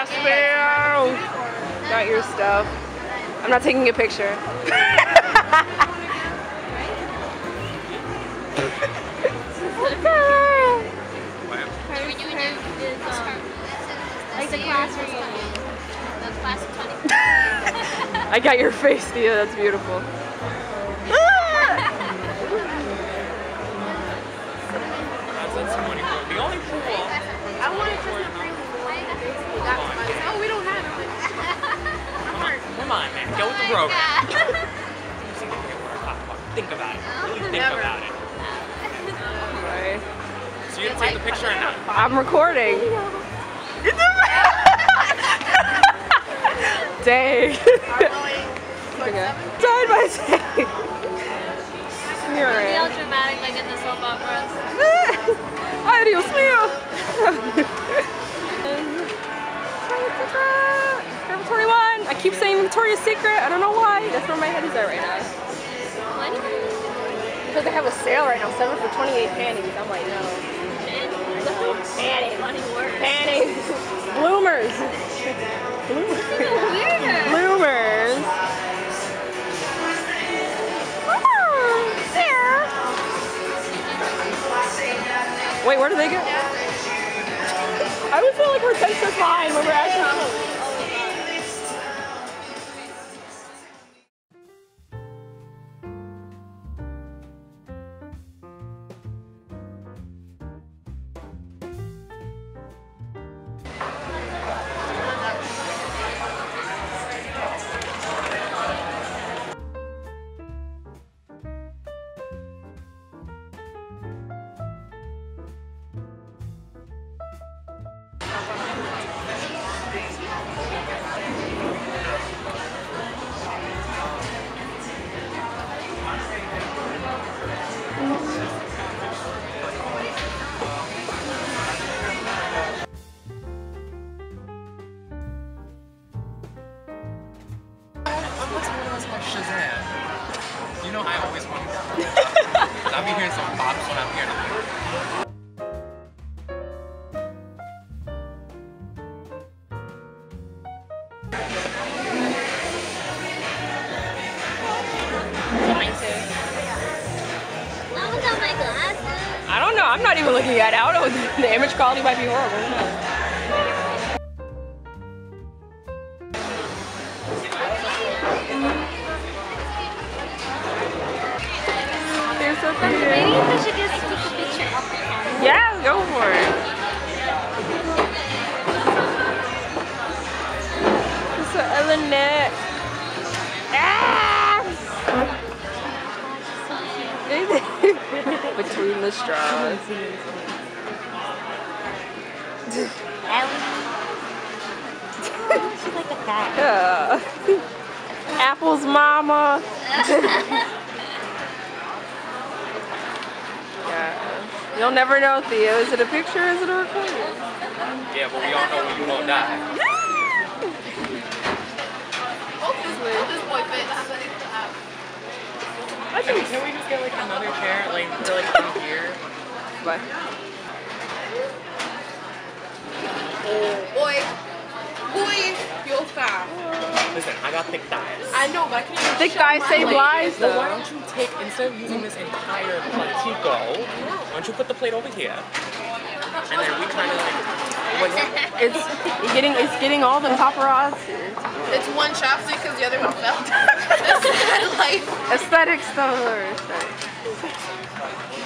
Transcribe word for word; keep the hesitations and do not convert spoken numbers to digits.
spam. Got your stuff. I'm not taking a picture. Like the class reunion. The class of twenty. I got your face, Thea. That's beautiful. The only pool. I wanted to Oh, we don't have it. Come on, come on, man. Go with the program. Think about it. Really think Never. about it. Right. So you take the picture or not? I'm recording. Dang. Side by side. Real dramatic, like in the soap operas. Ay, Dios mío. Forever twenty-one. I keep saying Victoria's Secret. I don't know why. That's where my head is at right now. Because they have a sale right now. Seven for twenty-eight panties. I'm like, no. Panties. Panties. Bloomers. Bloomers. Bloomers. Wait, where do they go? I would feel like we're ten steps behind when we're actually. You know, I always want to. I'll be hearing some pops when I'm here. I don't know. I'm not even looking at it. I don't know. The image quality might be horrible. Who knows? They're so cute. Maybe we should just take a picture of them. Yeah, go for it. So Elinette. Ah! Between the straws. She's like a cat. Yeah. Apple's mama. Yeah. You'll never know, Theo. Is it a picture or is it a recording? Yeah, but we all know when you won't die. I think, can we just get like another chair, like for like from here? What? Oh boy, boy, you're fat. Listen, I got thick thighs. I know, but I can't even Thick show guys my save legs. lives, Well, though. why don't you take, instead of using this entire platico, why don't you put the plate over here? And then we kind of like, what's It's getting it's getting all the paparazzi. It's one chopstick because the other one fell down. This is like Aesthetics though. Or aesthetics.